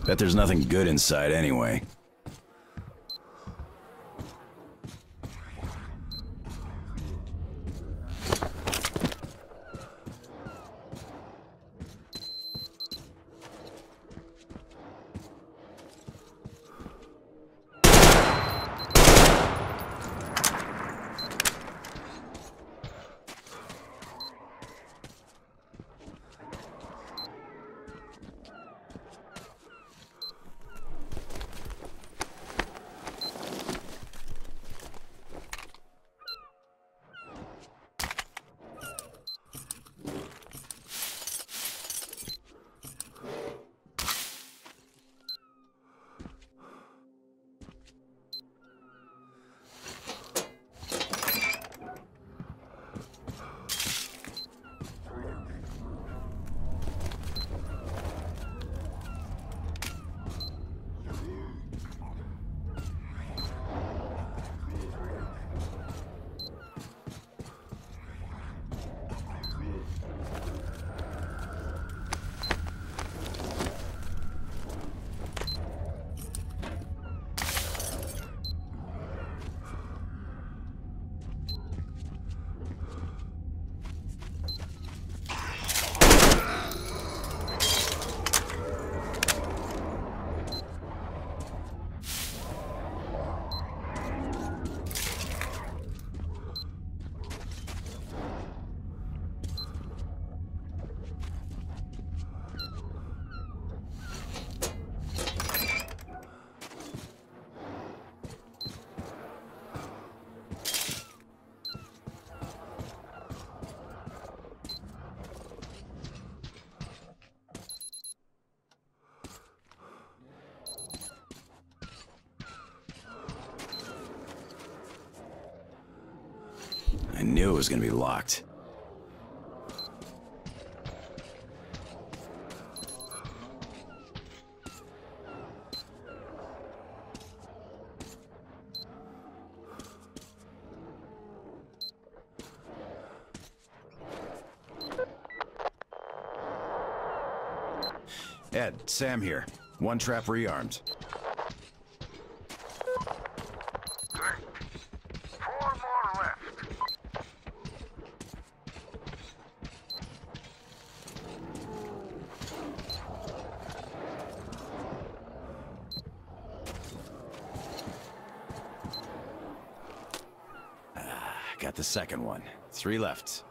Bet there's nothing good inside anyway. I knew it was gonna be locked. Ed, Sam here. One trap rearmed. Got the second one. 3 left.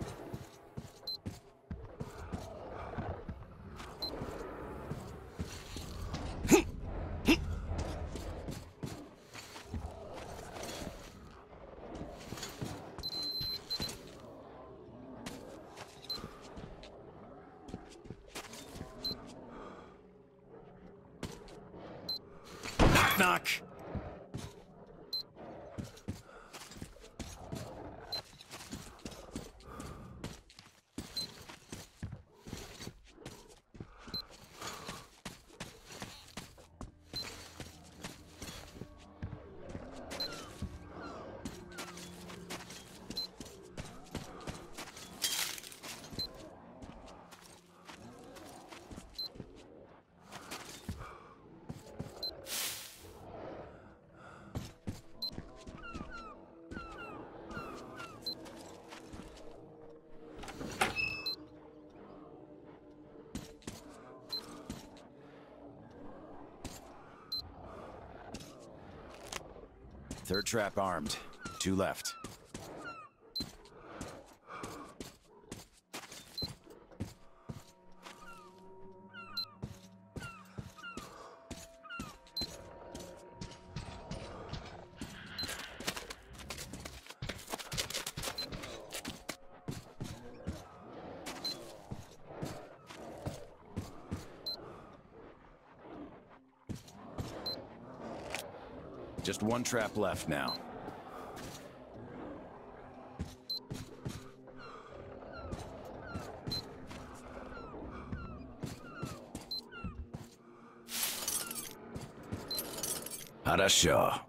Knock, knock. Third trap armed. 2 left. Just 1 trap left now. Хорошо.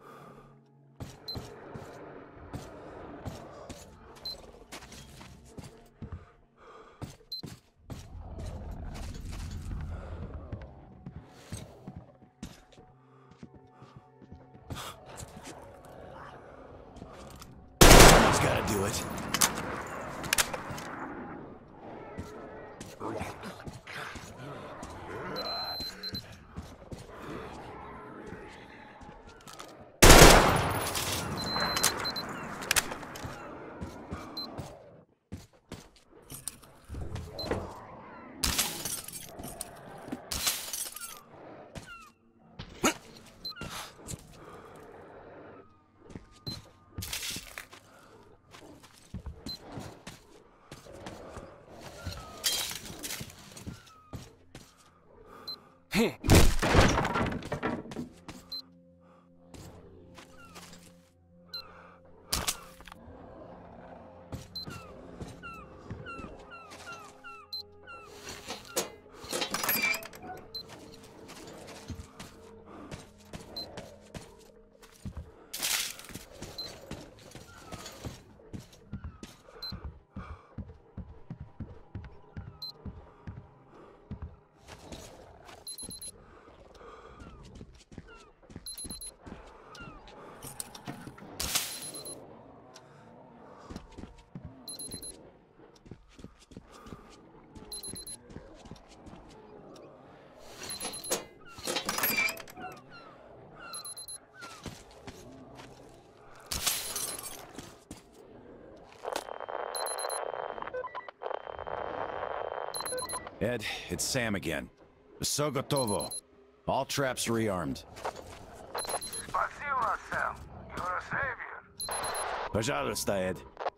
Ed, it's Sam again. Всё готово. All traps rearmed. Спасибо, Sam. You're a savior. Пожалуйста, Ed.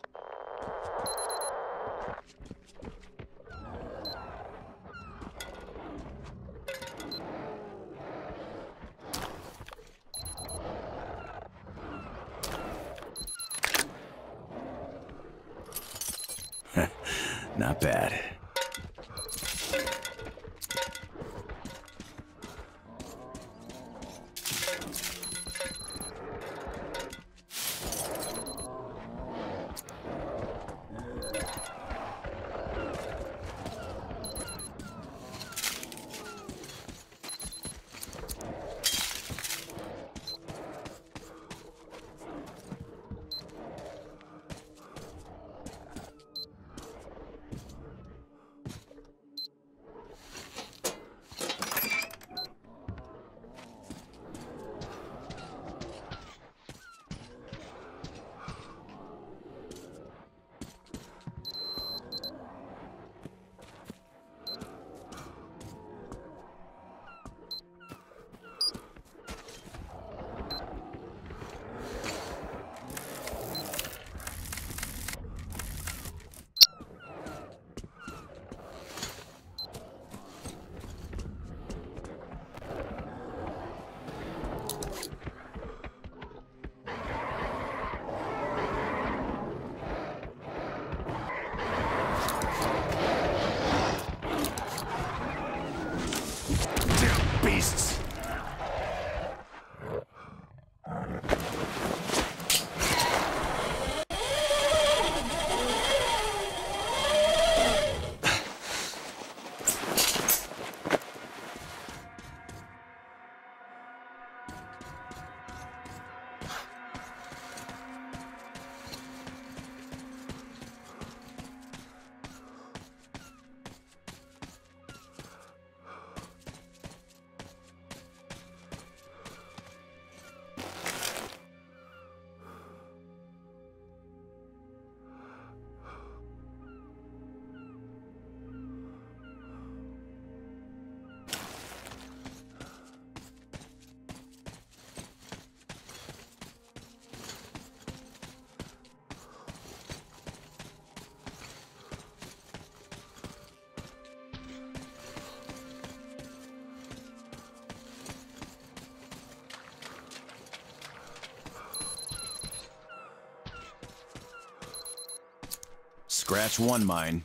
Not bad. Beasts! Scratch one mine.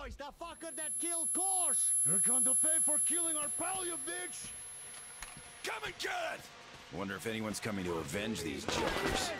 boys, the fucker that killed Kors! You're going to pay for killing our pal, you bitch! Come and get it! Wonder if anyone's coming to avenge these jokers.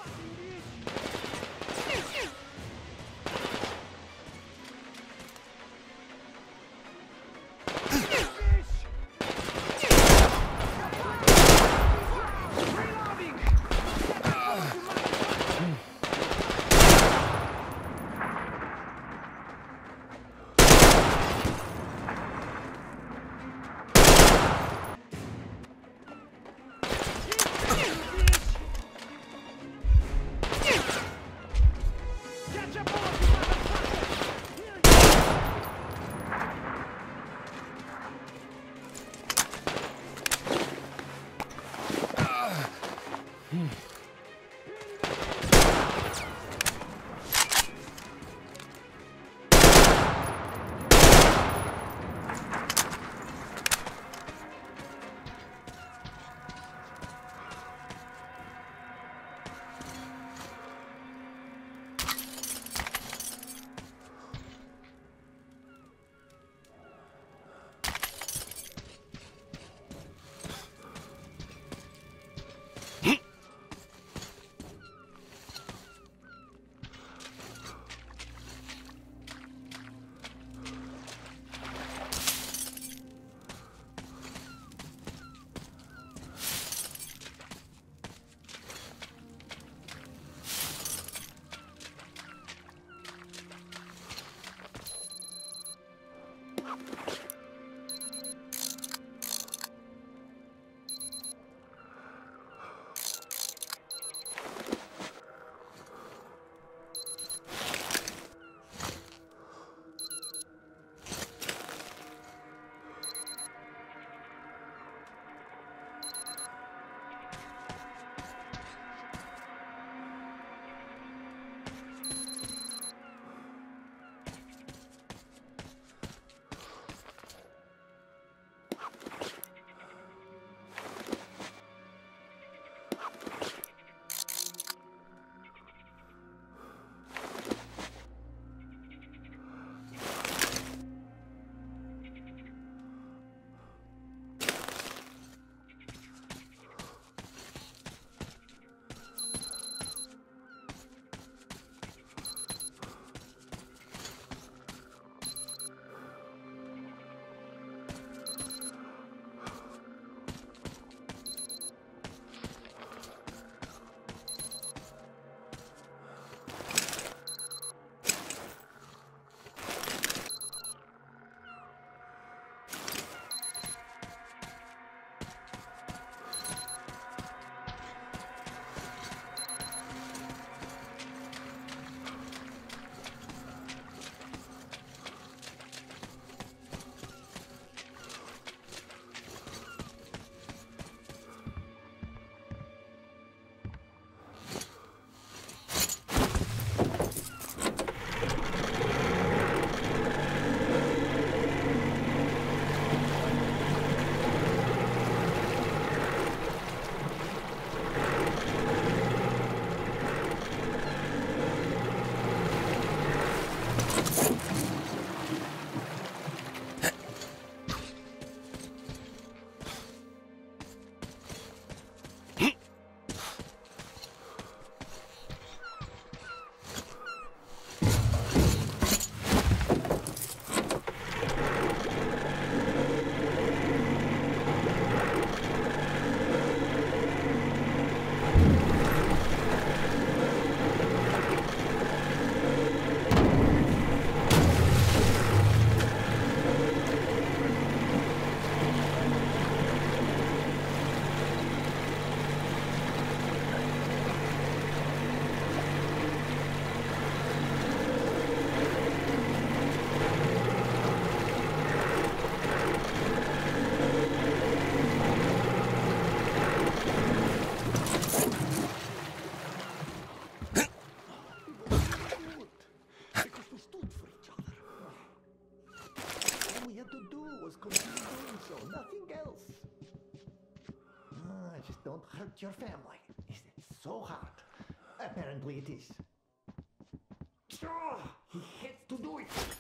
Don't hurt your family. Is it so hard? Apparently it is. Oh, he had to do it.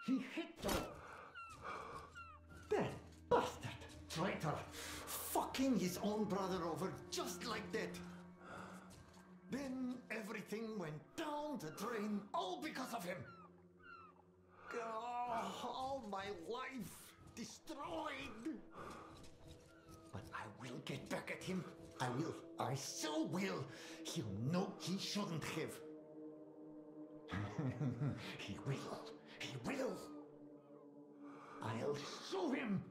He hit you. That bastard. Traitor. Fucking his own brother over just like that. Then everything went down the drain, all because of him. Oh, all my life destroyed. But I will get back at him. I will. I so will. He'll know he shouldn't have. He will. He will. I'll show him.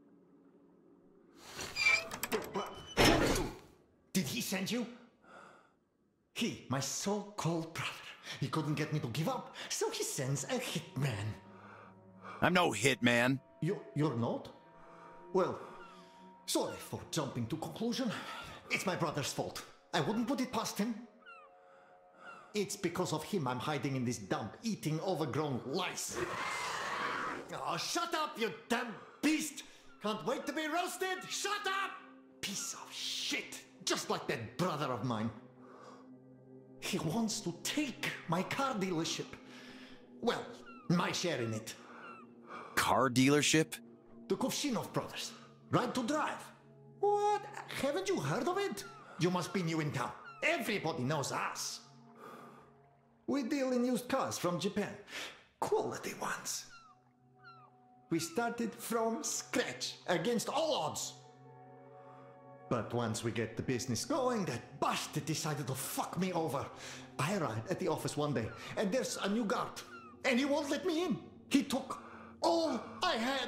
Did he send you? He, my so-called brother. He couldn't get me to give up, so he sends a hitman. I'm no hitman. You're not? Well, sorry for jumping to conclusion. It's my brother's fault. I wouldn't put it past him. It's because of him I'm hiding in this dump, eating overgrown lice. Oh, shut up, you damn beast! Can't wait to be roasted! Shut up! Piece of shit! Just like that brother of mine. He wants to take my car dealership. Well, my share in it. Car dealership? The Kovshinov brothers. Right to drive. What? Haven't you heard of it? You must be new in town. Everybody knows us. We deal in used cars from Japan. Quality ones. We started from scratch, against all odds. But once we get the business going, that bastard decided to fuck me over. I arrived at the office one day, and there's a new guard. And he won't let me in. He took all I had.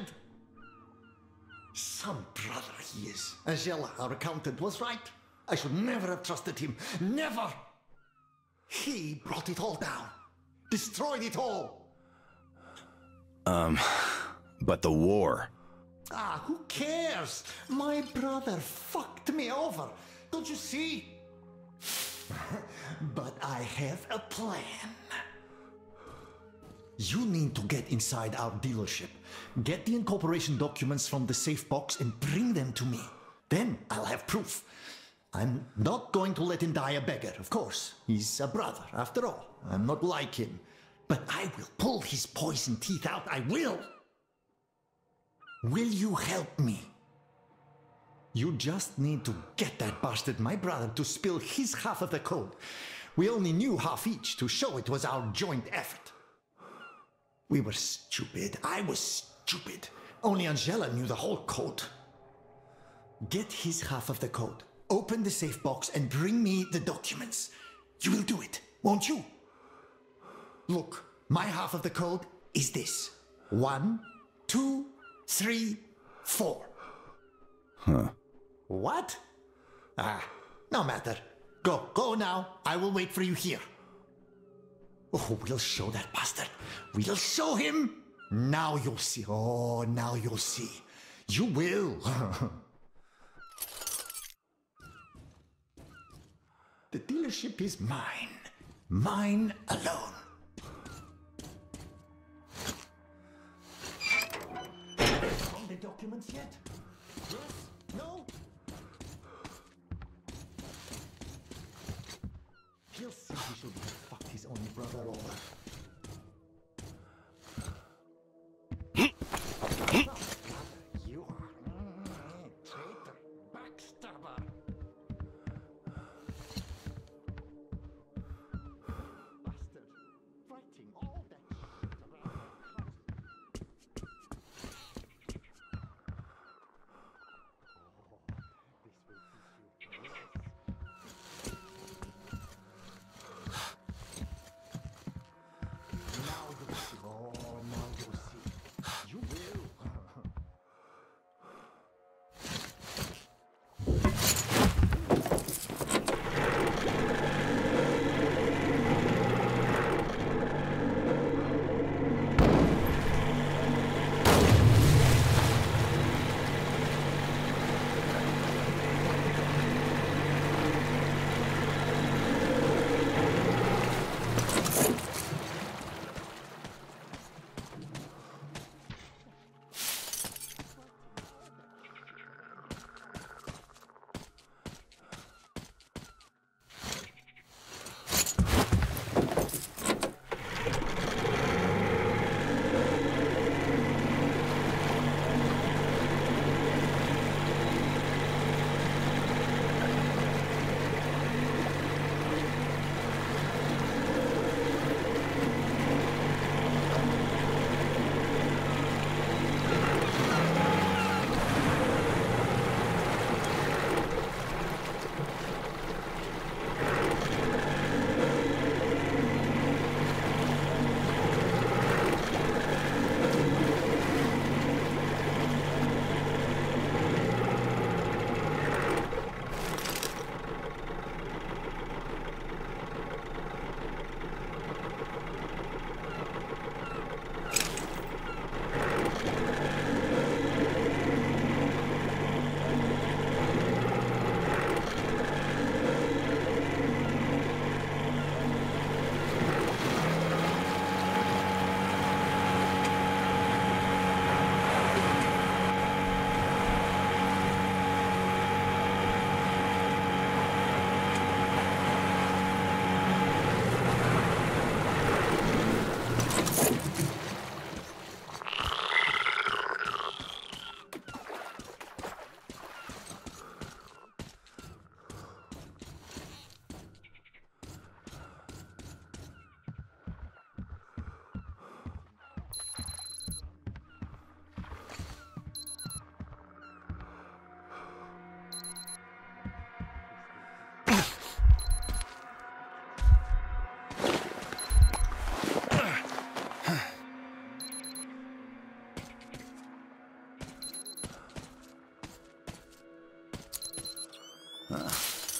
Some brother he is. Angela, our accountant, was right. I should never have trusted him. Never! He brought it all down. Destroyed it all. But the war. Ah, who cares? My brother fucked me over. Don't you see? But I have a plan. You need to get inside our dealership, get the incorporation documents from the safe box and bring them to me. Then I'll have proof. I'm not going to let him die a beggar, of course. He's a brother, after all. I'm not like him. But I will pull his poison teeth out, I will! Will you help me? You just need to get that bastard, my brother, to spill his half of the code. We only knew half each to show it was our joint effort. We were stupid. I was stupid. Only Angela knew the whole code. Get his half of the code. Open the safe box and bring me the documents. You will do it, won't you? Look, my half of the code is this. 1, 2, 3, 4. Huh. What? Ah, no matter. Go now. I will wait for you here. Oh, we'll show that bastard. We'll show him. Now you'll see. Oh, now you'll see. You will. The dealership is mine. Mine alone. Found the documents yet? Yes? No? He'll see he should have fucked his own brother over. You are traitor, backstabber. Bastard, fighting all that shit around our house. This will teach you.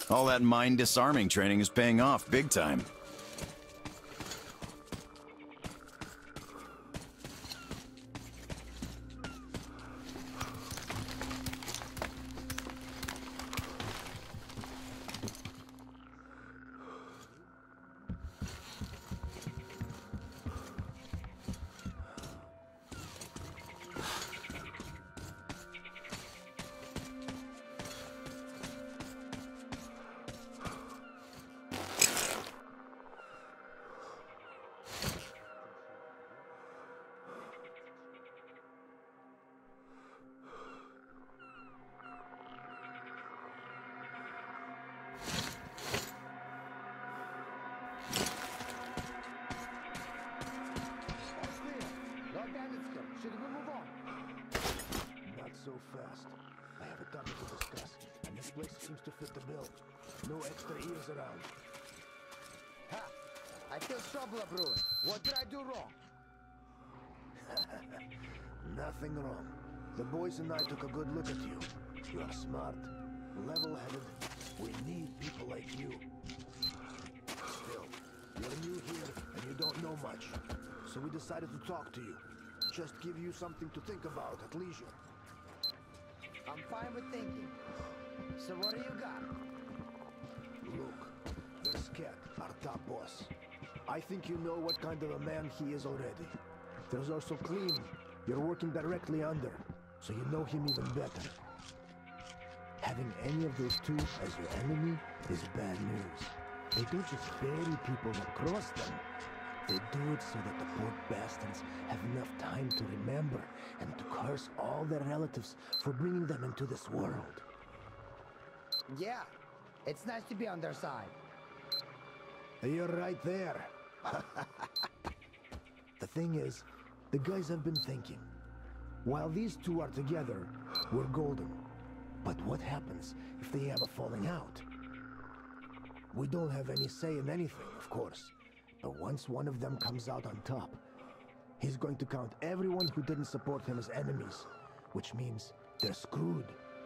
All that mine disarming training is paying off big time. So fast. I have a topic to discuss, and this place seems to fit the bill. No extra ears around. Ha! I feel trouble brewing. What did I do wrong? Nothing wrong. The boys and I took a good look at you. You are smart, level-headed. We need people like you. Still, you're new here, and you don't know much. So we decided to talk to you. Just give you something to think about at leisure. I'm fine with thinking. So what do you got? Look, there's Cat, our top boss. I think you know what kind of a man he is already. There's also Klim, you're working directly under, so you know him even better. Having any of those two as your enemy is bad news. They don't just bury people that cross them. They do it so that the poor bastards have enough time to remember and to curse all their relatives for bringing them into this world. Yeah, it's nice to be on their side. You're right there. The thing is, the guys have been thinking. While these two are together, we're golden. But what happens if they have a falling out? We don't have any say in anything, of course. But once one of them comes out on top, he's going to count everyone who didn't support him as enemies, which means they're screwed.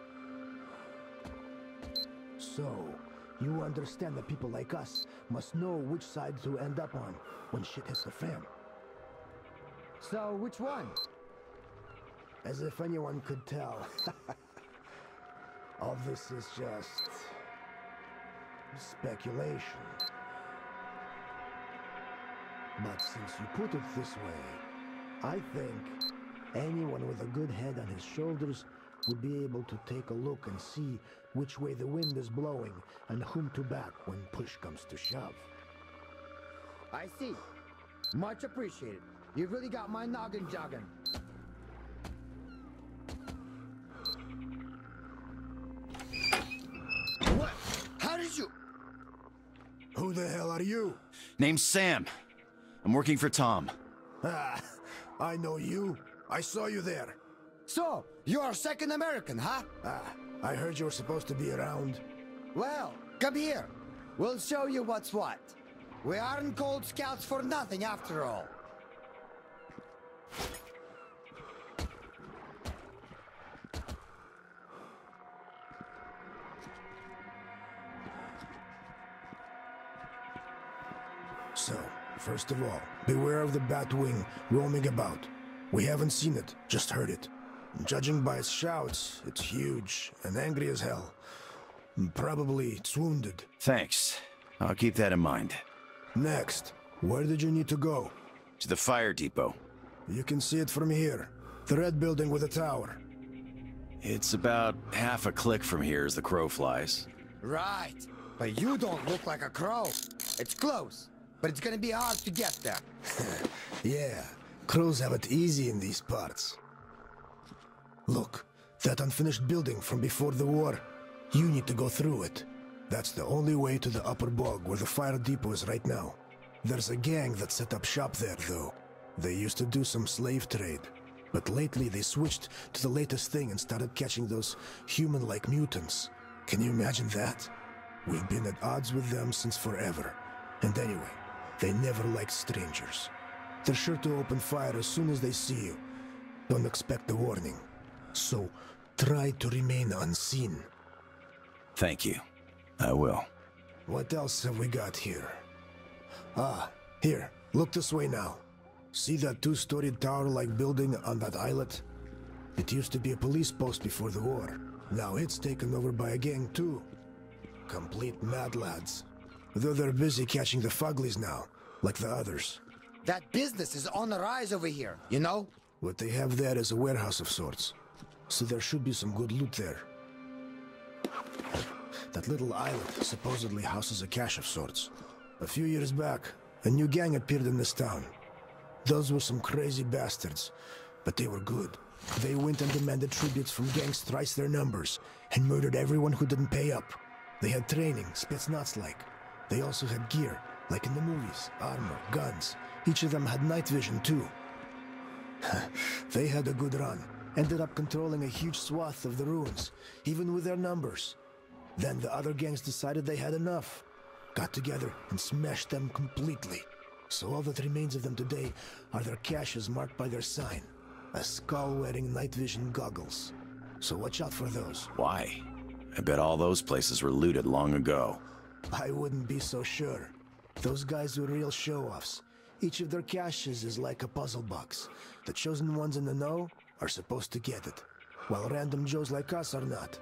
So, you understand that people like us must know which side to end up on when shit hits the fan. So, which one? As if anyone could tell. All this is just speculation. But since you put it this way, I think anyone with a good head on his shoulders would be able to take a look and see which way the wind is blowing and whom to back when push comes to shove. I see. Much appreciated. You've really got my noggin jogging. What? How did you... Who the hell are you? Name's Sam. I'm working for Tom. Ah, I know you. I saw you there. So, you're second American, huh? Ah, I heard you were supposed to be around. Well, come here. We'll show you what's what. We aren't Cold Scouts for nothing, after all. So, first of all, beware of the Batwing roaming about. We haven't seen it, just heard it. Judging by its shouts, it's huge and angry as hell. Probably it's wounded. Thanks. I'll keep that in mind. Next, where did you need to go? To the fire depot. You can see it from here. The red building with a tower. It's about half a click from here as the crow flies. Right. But you don't look like a crow. It's close, but it's gonna be hard to get there. Yeah, crows have it easy in these parts. Look, that unfinished building from before the war. You need to go through it. That's the only way to the upper bog where the fire depot is right now. There's a gang that set up shop there, though. They used to do some slave trade. But lately they switched to the latest thing and started catching those human-like mutants. Can you imagine that? We've been at odds with them since forever. And anyway, they never liked strangers. They're sure to open fire as soon as they see you. Don't expect a warning. So, try to remain unseen. Thank you. I will. What else have we got here? Ah, here. Look this way now. See that two-storied tower-like building on that islet? It used to be a police post before the war. Now it's taken over by a gang too. Complete mad lads. Though they're busy catching the fugglies now, like the others. That business is on the rise over here, you know? What they have there is a warehouse of sorts. So there should be some good loot there. That little islet supposedly houses a cache of sorts. A few years back, a new gang appeared in this town. Those were some crazy bastards, but they were good. They went and demanded tributes from gangs thrice their numbers, and murdered everyone who didn't pay up. They had training, Spetsnaz-like. They also had gear, like in the movies, armor, guns. Each of them had night vision too. They had a good run, ended up controlling a huge swath of the ruins, even with their numbers. Then the other gangs decided they had enough, got together and smashed them completely. So all that remains of them today are their caches marked by their sign, a skull wearing night vision goggles. So watch out for those. Why? I bet all those places were looted long ago. I wouldn't be so sure. Those guys were real show-offs. Each of their caches is like a puzzle box. The chosen ones in the know are supposed to get it, while random Joes like us are not.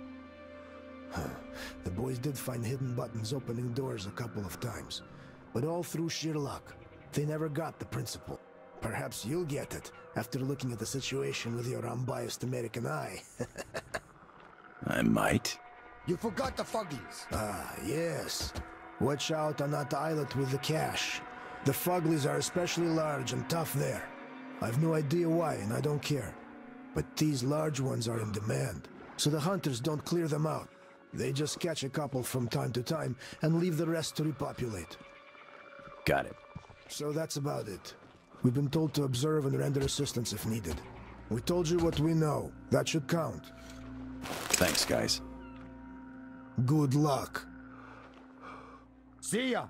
The boys did find hidden buttons opening doors a couple of times, but all through sheer luck. They never got the principle. Perhaps you'll get it after looking at the situation with your unbiased American eye. I might. You forgot the fugglies. Ah, yes. Watch out on that islet with the cache. The fugglies are especially large and tough there. I've no idea why, and I don't care. But these large ones are in demand, so the hunters don't clear them out. They just catch a couple from time to time and leave the rest to repopulate. Got it. So that's about it. We've been told to observe and render assistance if needed. We told you what we know. That should count. Thanks, guys. Good luck. See ya.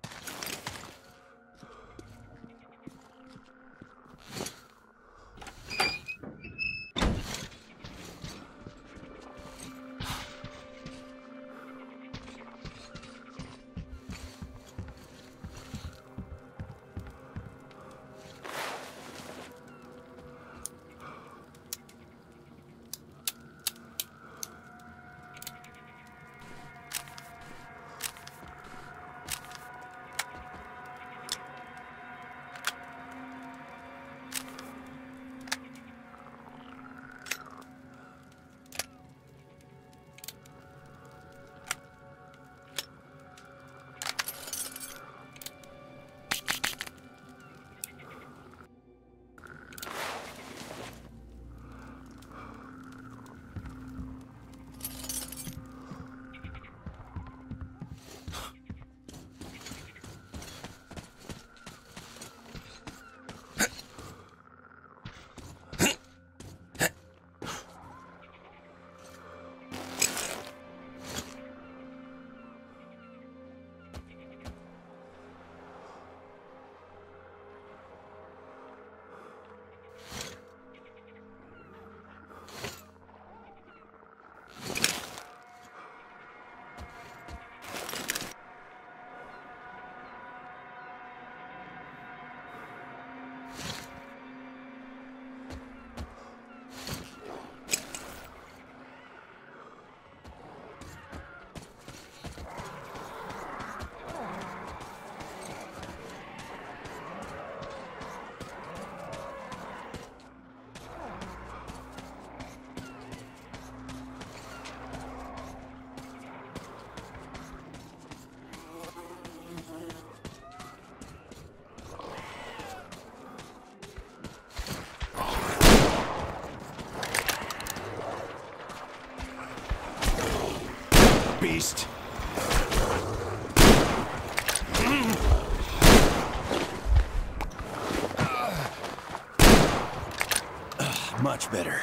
Beast. Much better.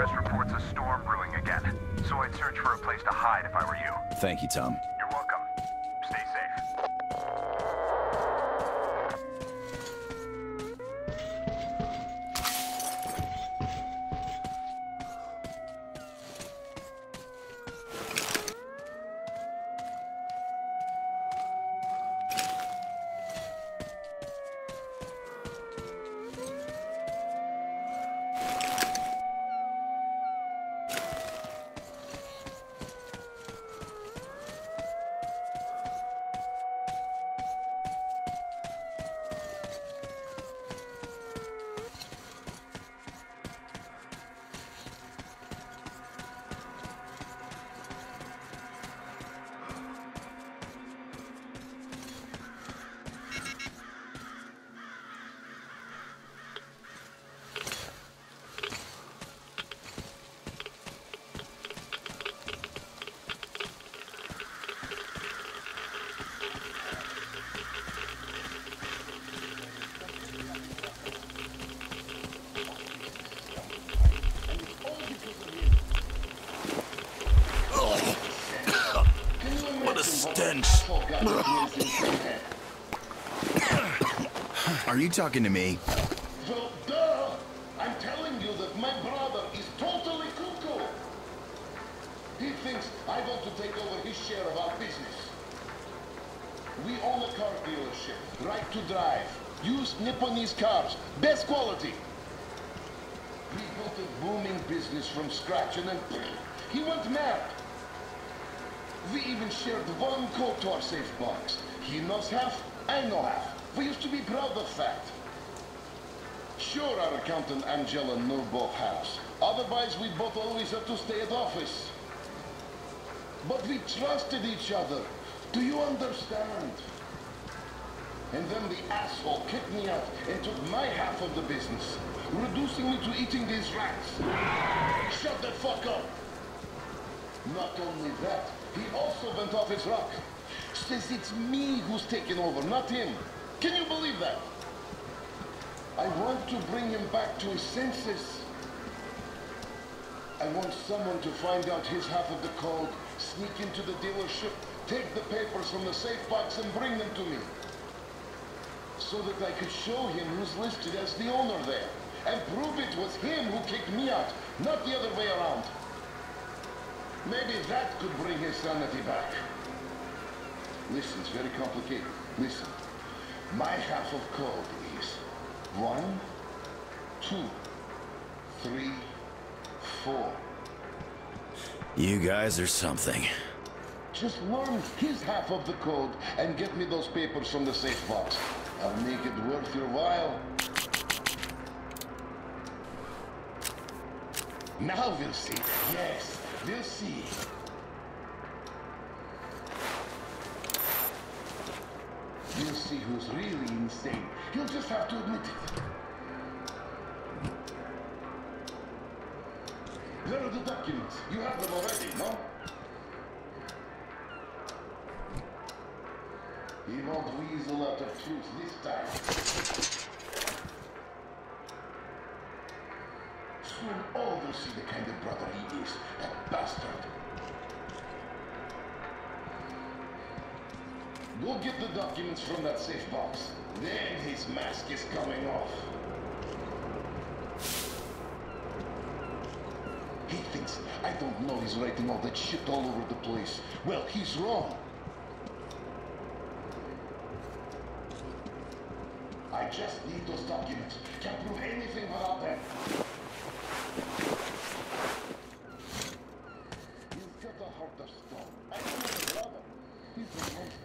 office reports a storm brewing again, so I'd search for a place to hide if I were you. Thank you, Tom. You're welcome. Stay safe. What a stench. Are you talking to me? Well, duh! I'm telling you that my brother is totally cuckoo! He thinks I want to take over his share of our business. We own a car dealership, right to drive. Use Nipponese cars, best quality. We built a booming business from scratch and then he went mad. We even shared one code to our safe box. He knows half, I know half. We used to be proud of that. Sure, our accountant Angela know both halves. Otherwise, we both always had to stay at office. But we trusted each other. Do you understand? And then the asshole kicked me out and took my half of the business, reducing me to eating these rats. Shut the fuck up! Not only that, he also went off his rock. Says it's me who's taken over, not him. Can you believe that? I want to bring him back to his senses. I want someone to find out his half of the code, sneak into the dealership, take the papers from the safe box and bring them to me. So that I could show him who's listed as the owner there, and prove it was him who kicked me out, not the other way around. Maybe that could bring his sanity back. Listen, it's very complicated. Listen. My half of code is 1, 2, 3, 4. You guys are something. Just learn his half of the code and get me those papers from the safe box. I'll make it worth your while. Now we'll see. Yes, we'll see. You'll see who's really insane. He'll just have to admit it. There are the documents. You have them already, no? He won't weasel out of truth this time. Soon all will see the kind of brother he is. That bastard. Go get the documents from that safe box. Then his mask is coming off. He thinks I don't know he's writing all that shit all over the place. Well, he's wrong. I just need those documents. Can't prove anything without them. He's got a heart of stone. I know his brother. He's a monster.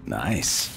Nice.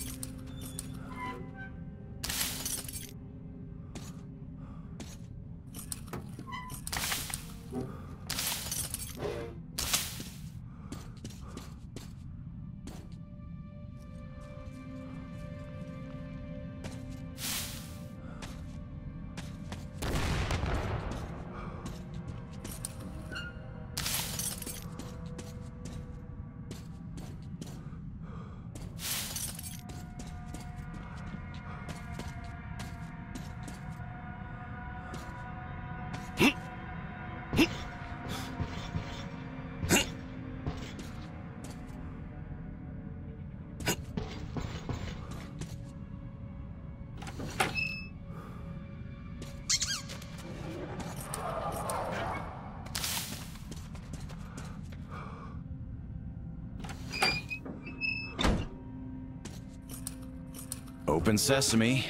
Open sesame.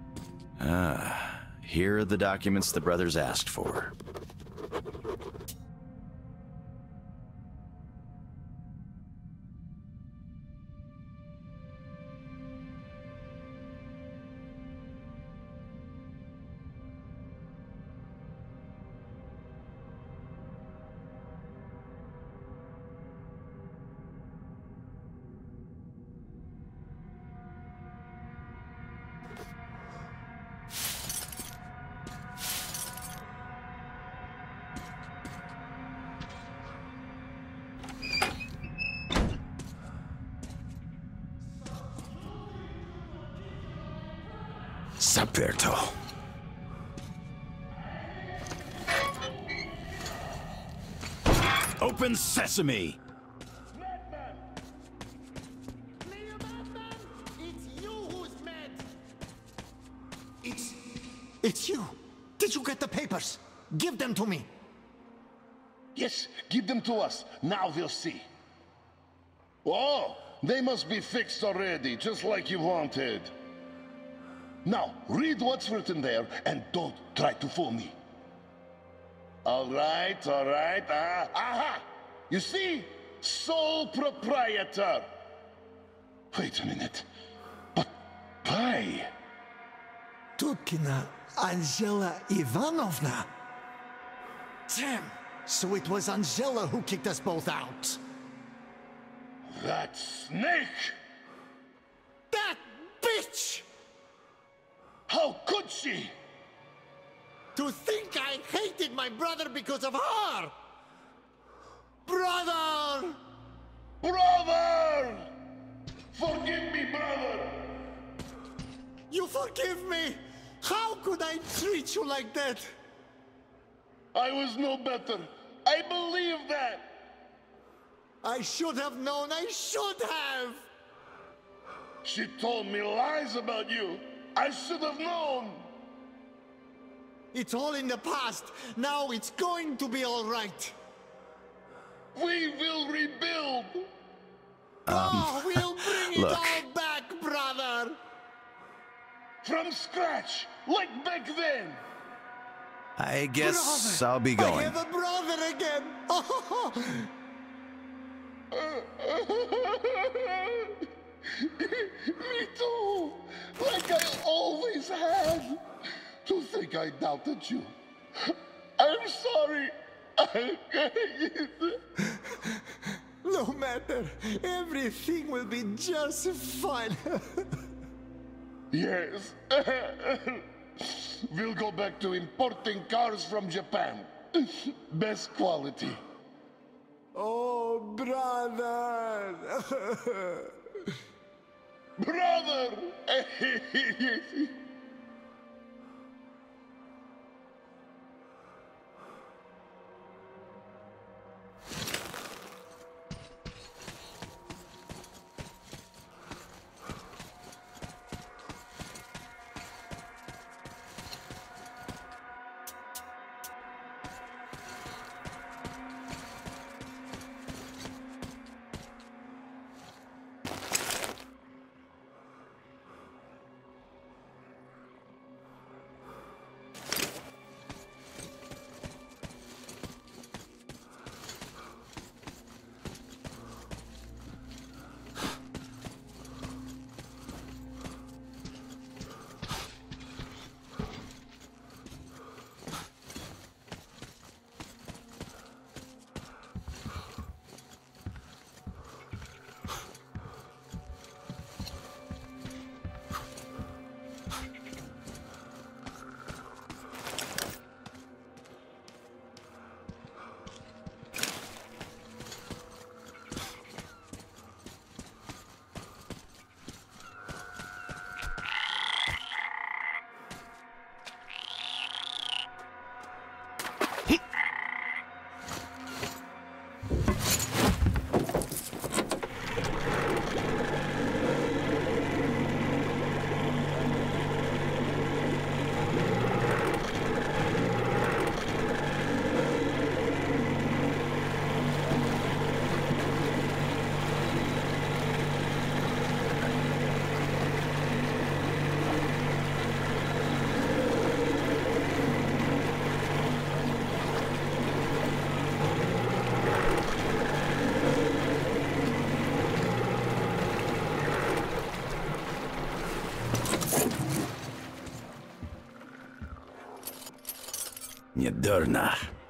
Here are the documents the brothers asked for. Saperto. Open sesame! Madman! It's you who's mad! It's you! Did you get the papers? Give them to me! Yes, give them to us. Now we'll see. Oh, they must be fixed already, just like you wanted. Now, read what's written there, and don't try to fool me. All right, all right. Aha! You see? Sole proprietor. Wait a minute. But why? Tutkina Angela Ivanovna. Damn! So it was Angela who kicked us both out. That snake! That bitch! How could she? To think I hated my brother because of her! Brother! Brother! Forgive me, brother! You forgive me? How could I treat you like that? I was no better. I believe that. I should have known. I should have! She told me lies about you. I should have known. It's all in the past. Now it's going to be all right. We will rebuild. Oh, we'll bring it look. all back, brother! From scratch, like back then. I guess Brother! I'll be I going. have a brother again! Me too. Like I always had. To think I doubted you. I'm sorry. No matter. Everything will be just fine. Yes. We'll go back to importing cars from Japan. Best quality. Oh, brother! Brother! Недурно.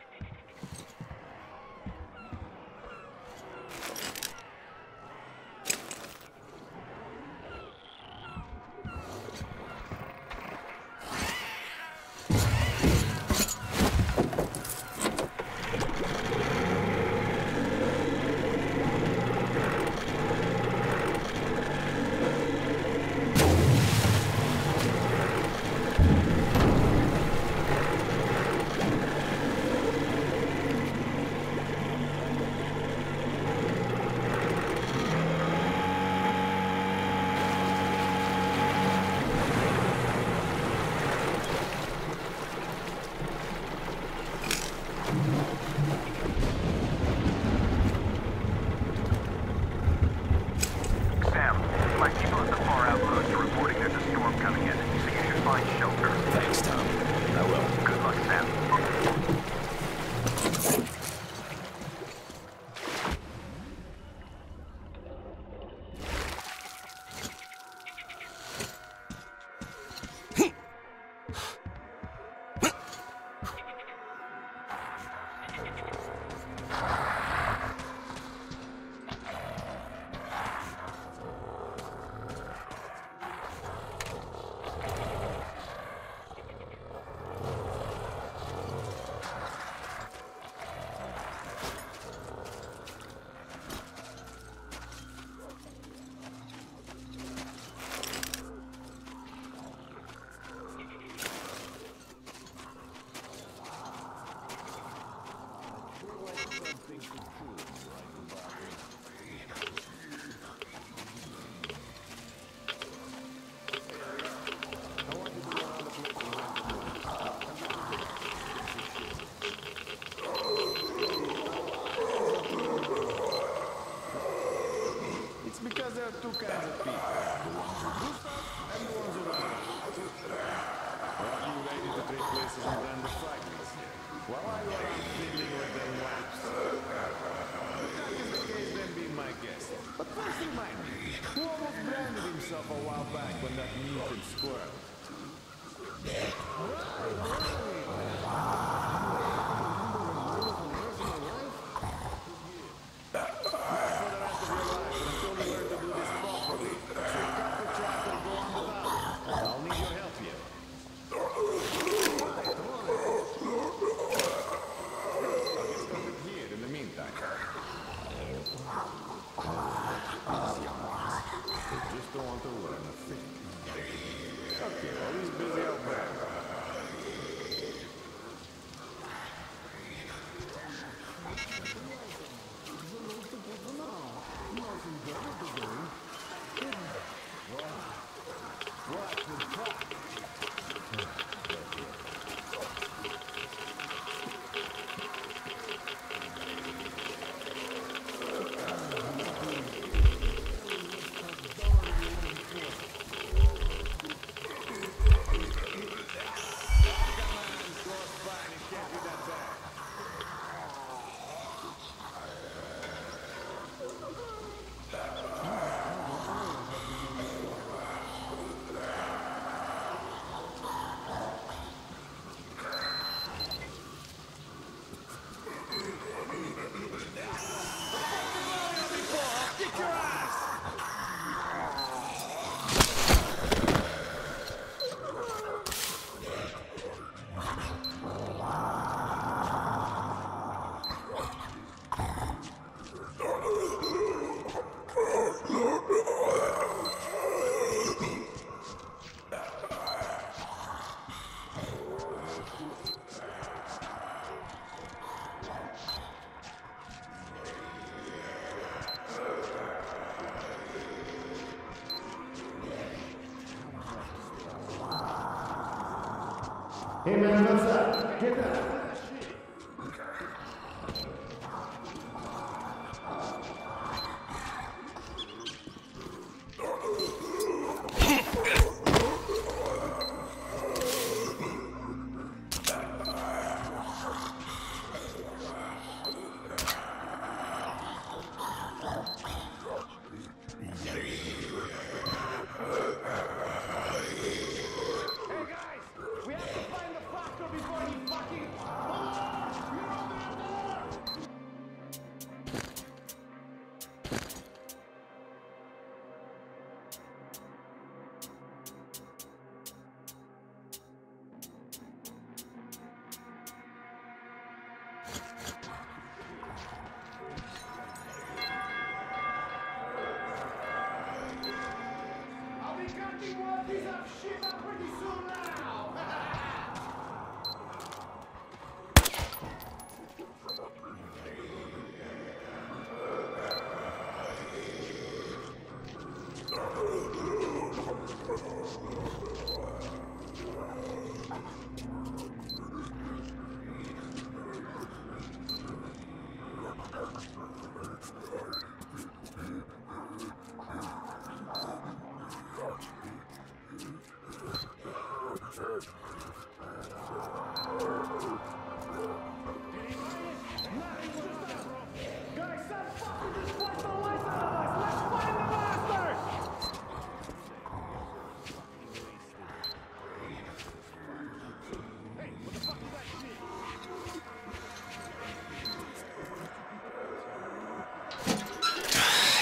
Hey man, what's up? Get up! We have to find the factor before he fucking...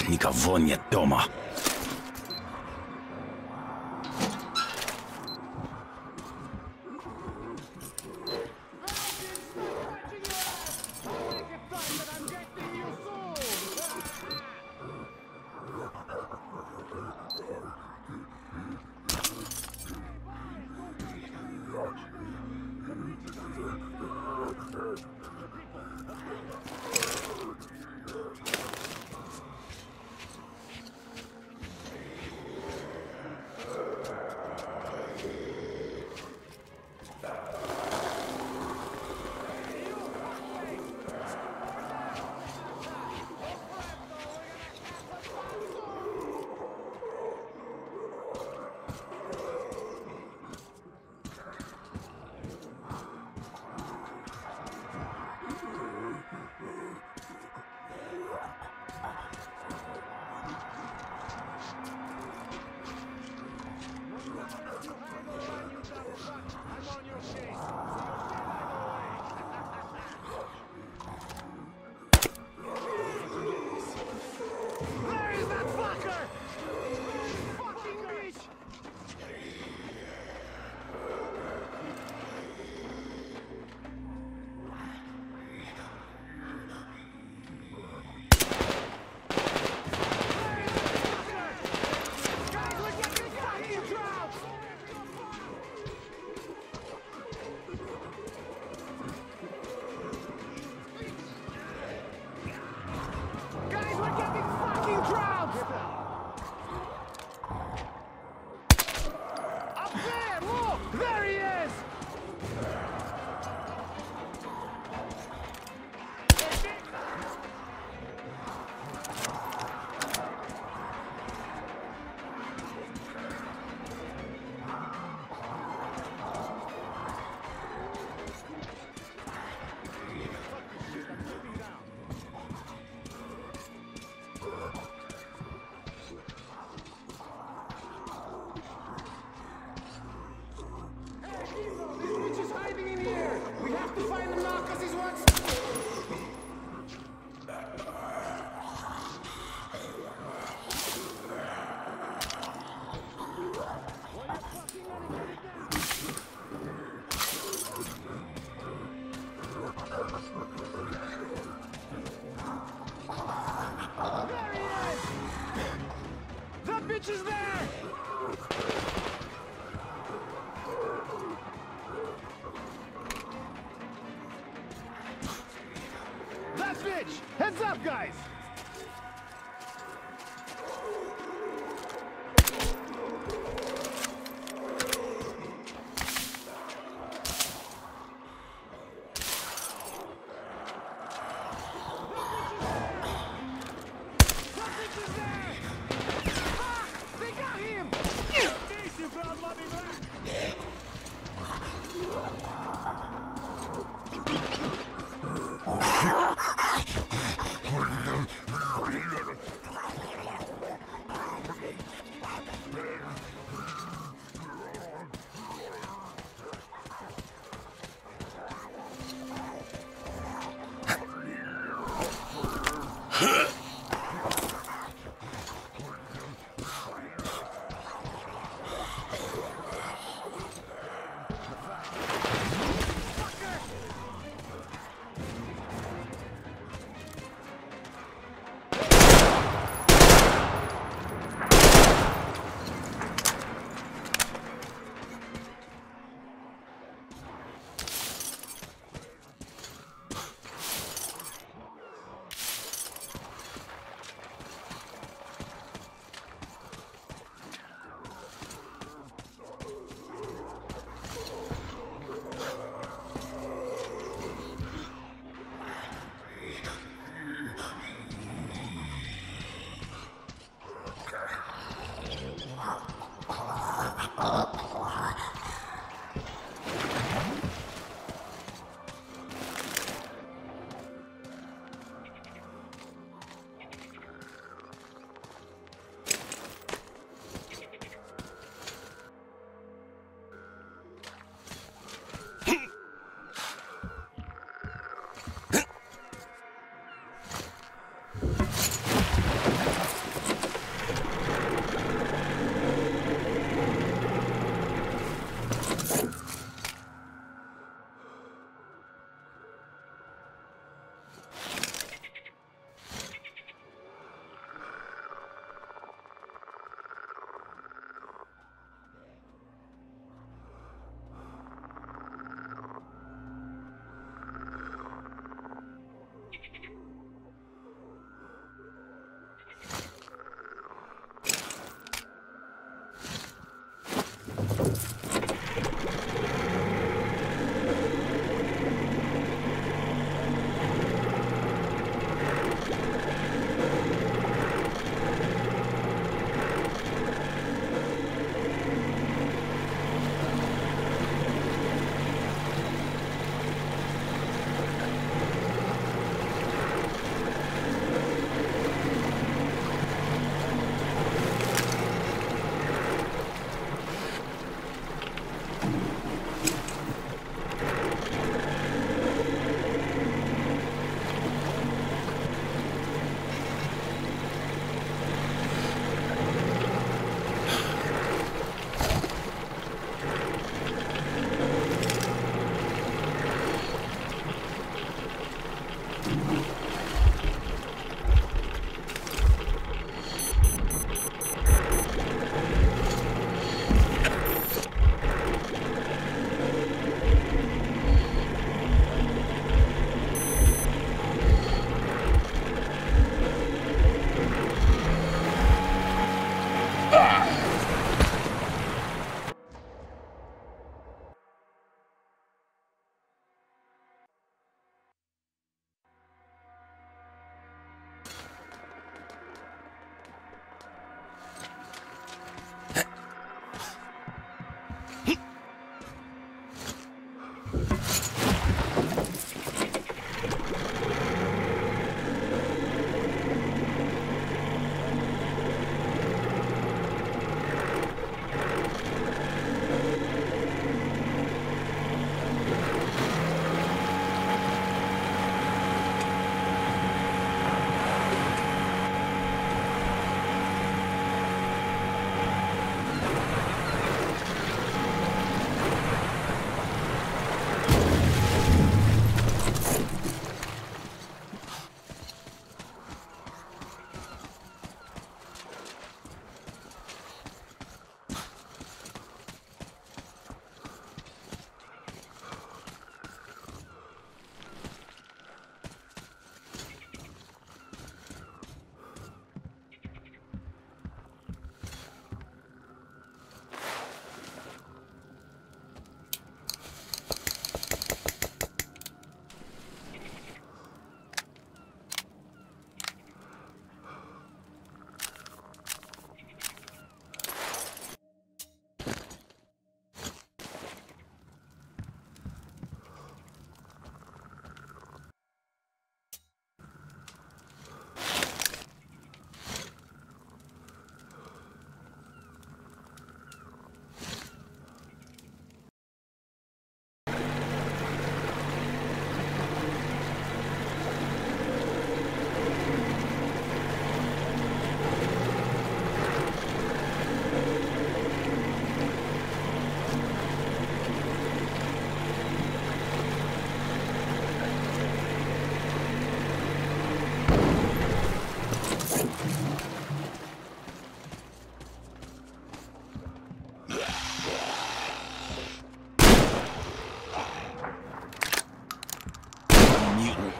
Никого нет дома. Heads up, guys!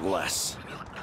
less.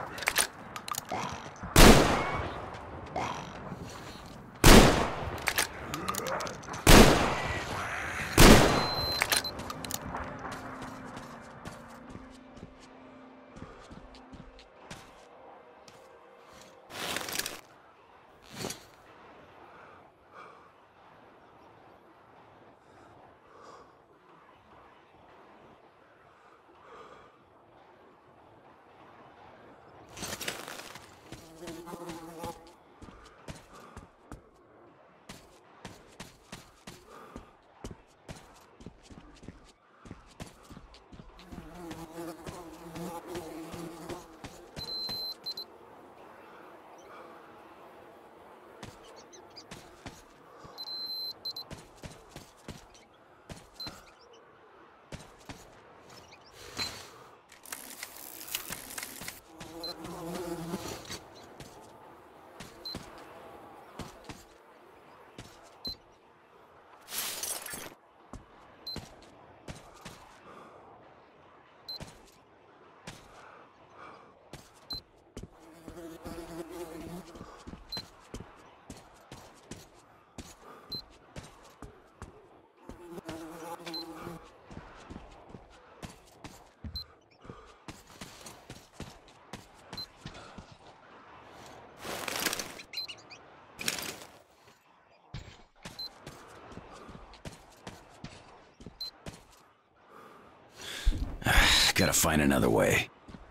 Gotta find another way.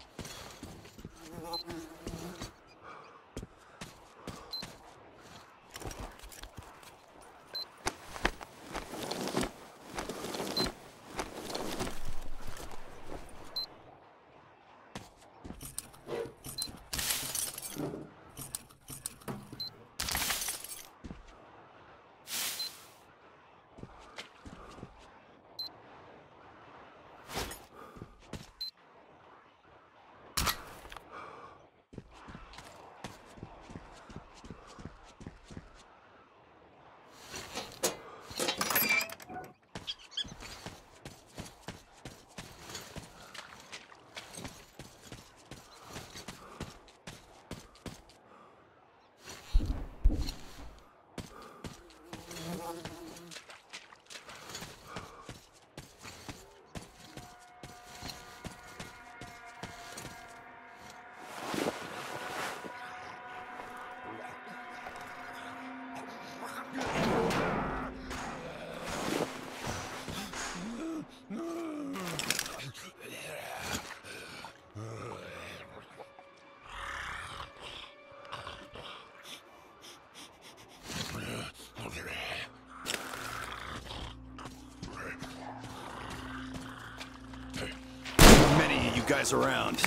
Many of you guys around.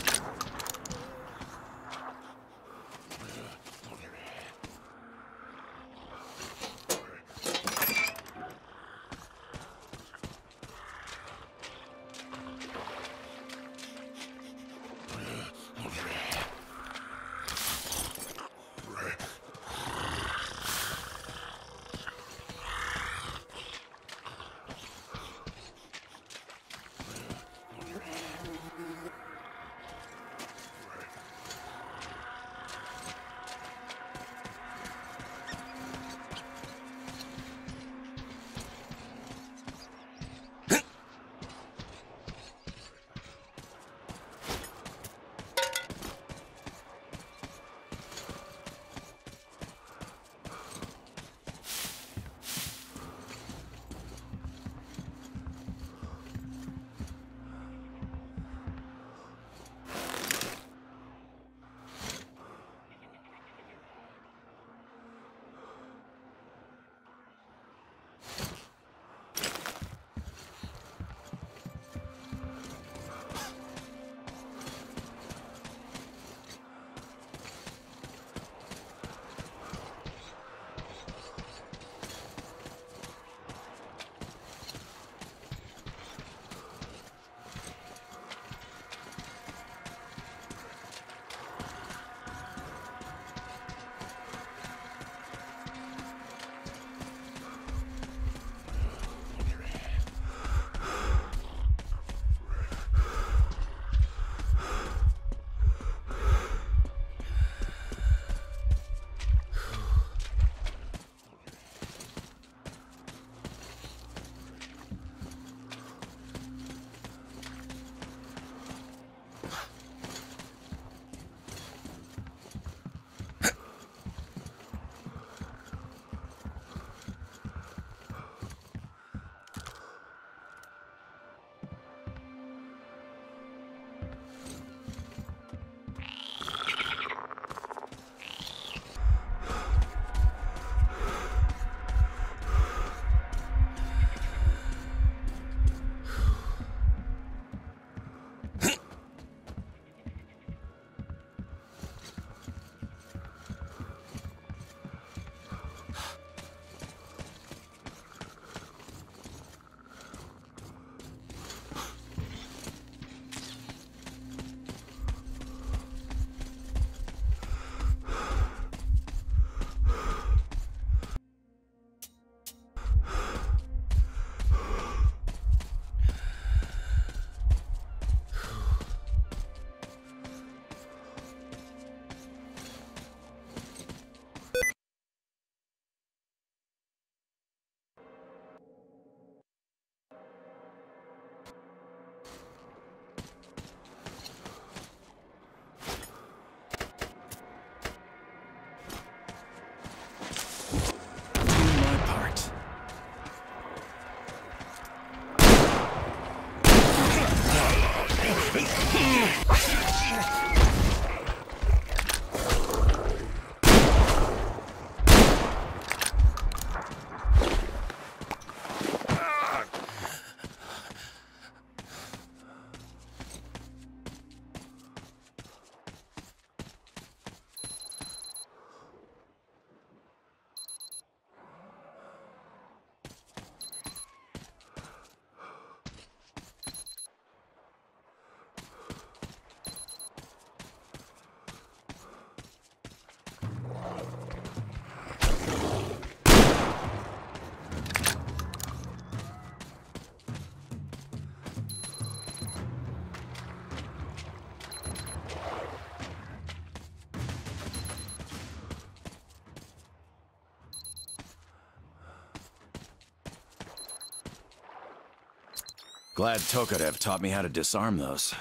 Glad Tokarev taught me how to disarm those.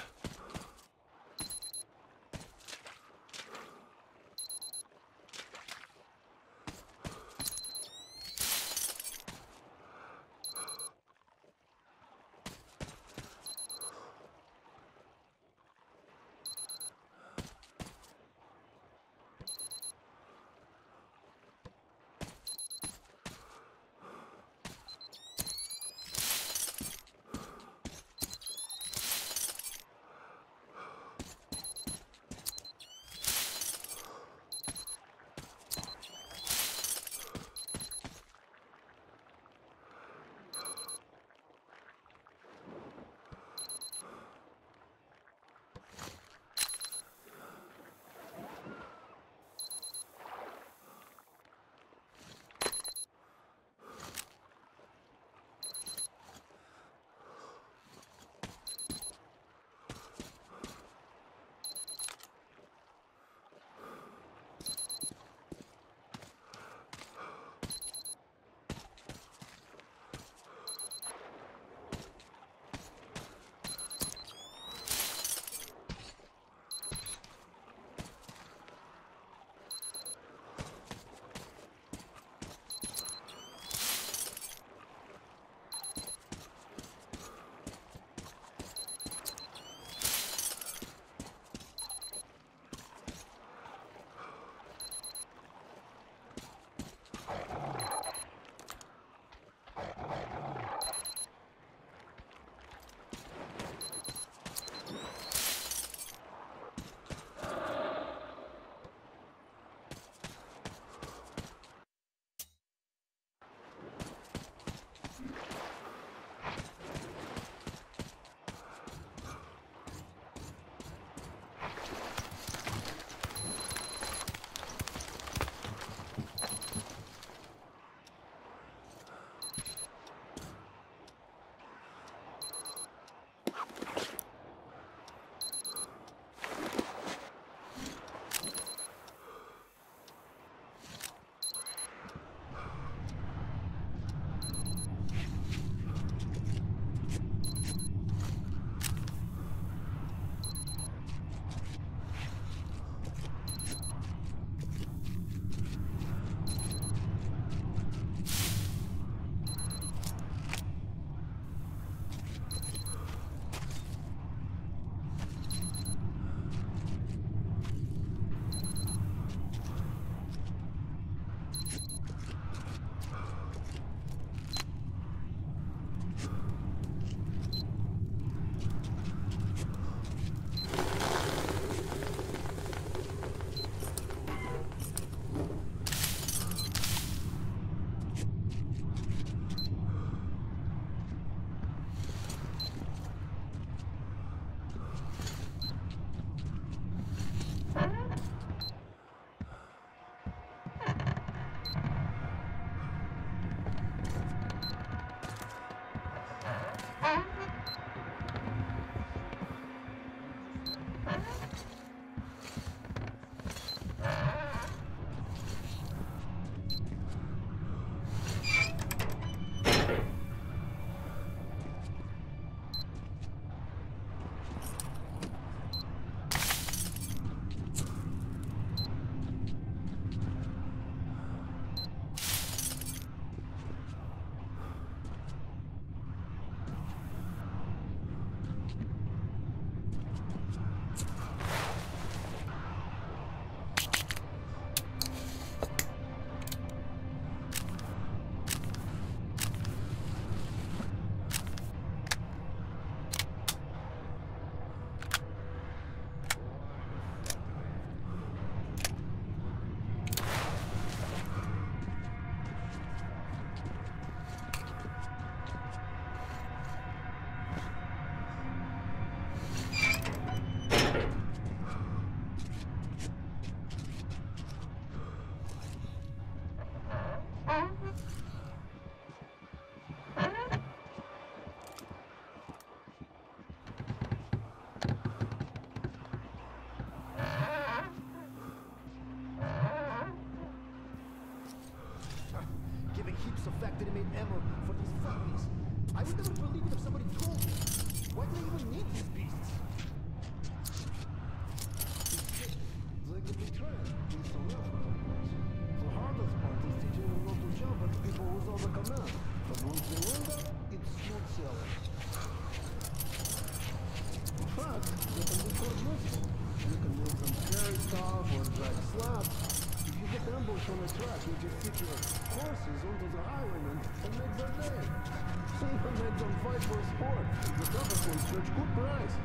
slabs. If you get ambushed on a track, you just stick your horses onto the highwaymen and make their day. Even make them fight for sport. The government charge good price.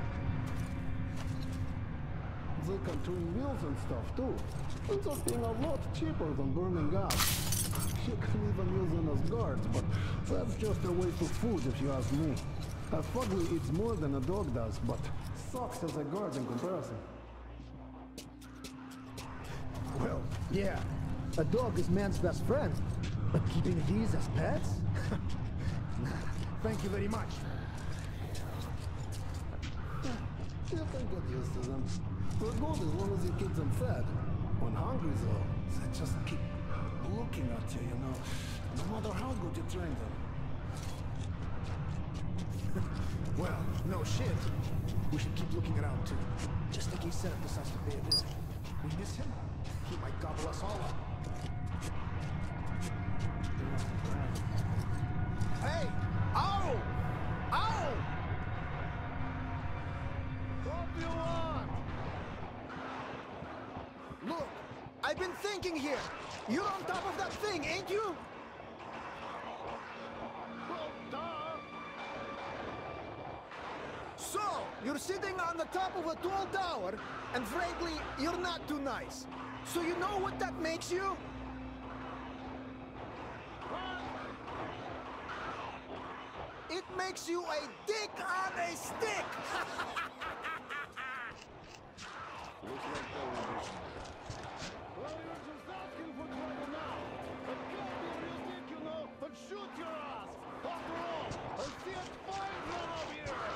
They can turn wheels and stuff too. Ends up being a lot cheaper than burning gas. You can even use them as guards, but that's just a waste of food if you ask me. A fugly eats more than a dog does, but sucks as a guard in comparison. Well, yeah, a dog is man's best friend, but keeping these as pets? Thank you very much. You can get used to them. They're good as long as you keep them fed. When hungry though, they just keep looking at you, you know, no matter how good you train them. Well, no shit. We should keep looking around too. Just in case Seraph decides to pay a visit. We miss him, he might gobble us all up. Hey! Ow! Ow! What do you want? Look, I've been thinking here. You're on top of that thing, ain't you? Well, duh! So, you're sitting on the top of a tall tower, and frankly, you're not too nice. So you know what that makes you? It makes you a dick on a stick! Looks like that was well, you're just asking for trouble now. But can't be real dick, you know, and shoot your ass. After all, I see it's fine now here.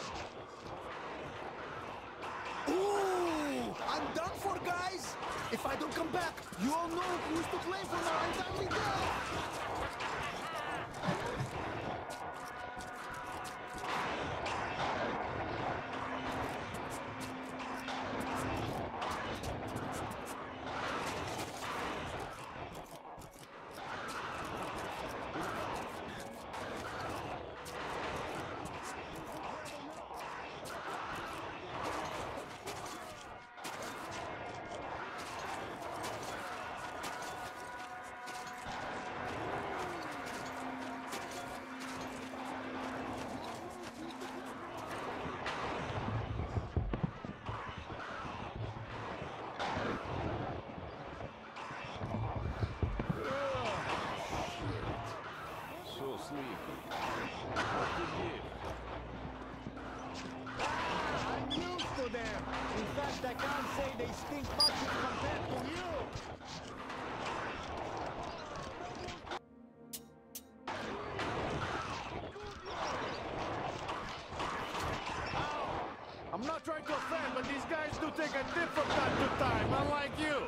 Ooh! I'm done for, guys! If I don't come back, you all know who's to blame for my untimely death! I'm used to them. In fact, I can't say they stink much compared to you. I'm not trying to offend, but these guys do take a dip from time to time, unlike you.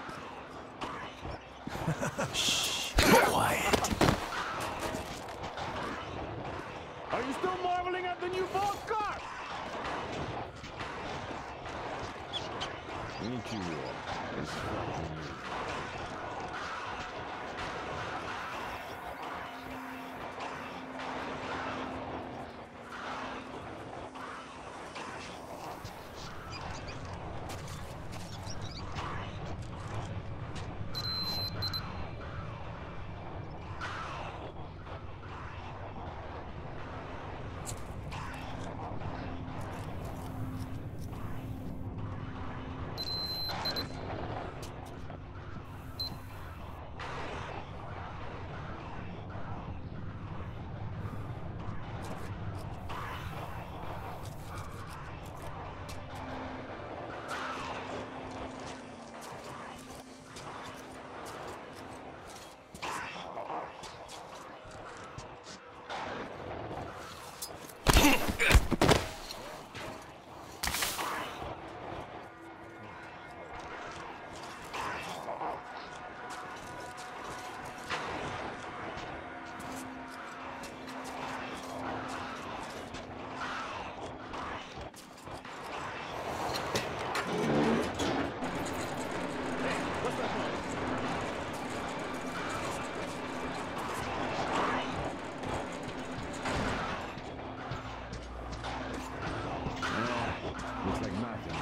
Shh. Quiet. Are you still marveling at the new boss car? Ничего. Looks like nothing.